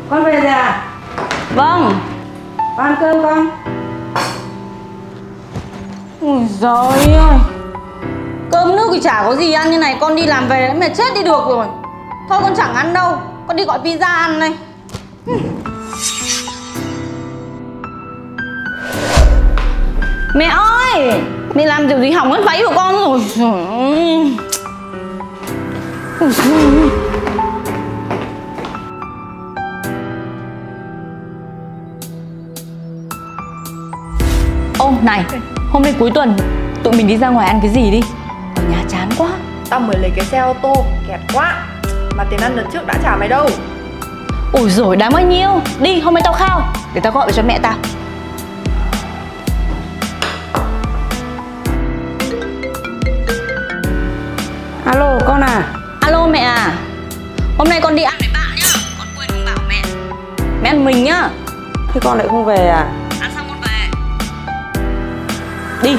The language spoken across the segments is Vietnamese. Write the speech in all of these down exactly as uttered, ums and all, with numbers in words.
Con về rồi à? Vâng. Con ăn cơm con. Ui giời ơi, cơm nước thì chả có gì ăn như này. Con đi làm về đã mệt chết đi được rồi. Thôi con chẳng ăn đâu, con đi gọi pizza ăn đây. Mẹ ơi, mẹ làm điều gì hỏng hết váy của con rồi. Ôi giời ơi. Ô này, hôm nay cuối tuần tụi mình đi ra ngoài ăn cái gì đi. Ở nhà chán quá. Tao mới lấy cái xe ô tô, kẹt quá. Mà tiền ăn đợt trước đã trả mày đâu. Ôi giời, đáng bao nhiêu. Đi, hôm nay tao khao. Để tao gọi về cho mẹ tao. Alo con à. Alo mẹ à. Hôm nay con đi ăn với bạn nhá. Con quên không bảo mẹ. Mẹ ăn mình nhá. Thế con lại không về à? Ăn xong con về. Đi.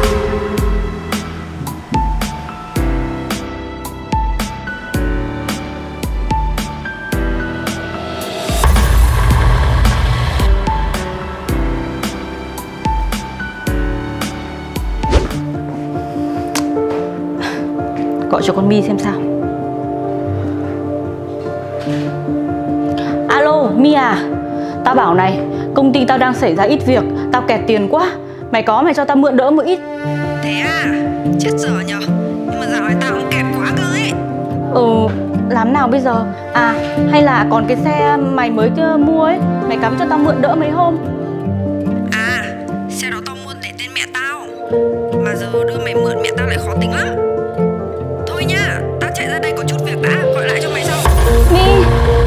Gọi cho con My xem sao. Alo My à, tao bảo này, công ty tao đang xảy ra ít việc, tao kẹt tiền quá. Mày có mày cho tao mượn đỡ một ít. Thế à? Chết dở nhở. Nhưng mà dạo này tao cũng kẹt quá cơ ấy. Ừ, làm nào bây giờ? À, hay là còn cái xe mày mới mua ấy, mày cắm cho tao mượn đỡ mấy hôm. À, xe đó tao mua để tên mẹ tao. Mà giờ đưa mày mượn mẹ tao lại khó tính lắm. Thôi nha, tao chạy ra đây có chút việc đã, gọi lại cho mày sau. My,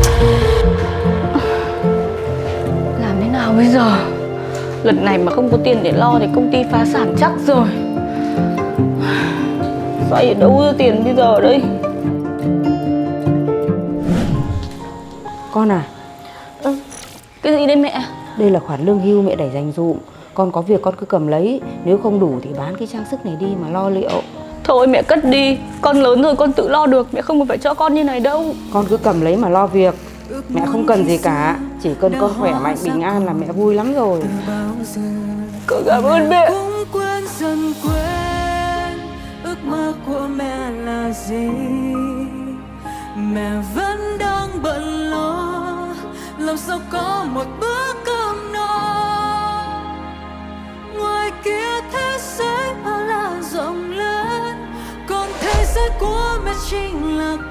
làm thế nào bây giờ? Lần này mà không có tiền để lo thì công ty phá sản chắc rồi. Xoay ở đâu ra tiền bây giờ đây? Con à. Ừ, cái gì đây mẹ? Đây là khoản lương hưu mẹ để dành dụm. Con có việc con cứ cầm lấy. Nếu không đủ thì bán cái trang sức này đi mà lo liệu. Thôi mẹ cất đi. Con lớn rồi con tự lo được. Mẹ không phải cho con như này đâu. Con cứ cầm lấy mà lo việc. Mẹ không cần gì cả. Chỉ cần con khỏe mạnh bình an là mẹ vui lắm rồi. Con cảm ơn mẹ. Quên dần quên ước mơ của mẹ là gì. Mẹ vẫn đang bận lo làm sao có một bữa cơm no. Ngoài kia thế giới bao la rộng lớn, còn thế giới của mẹ chính là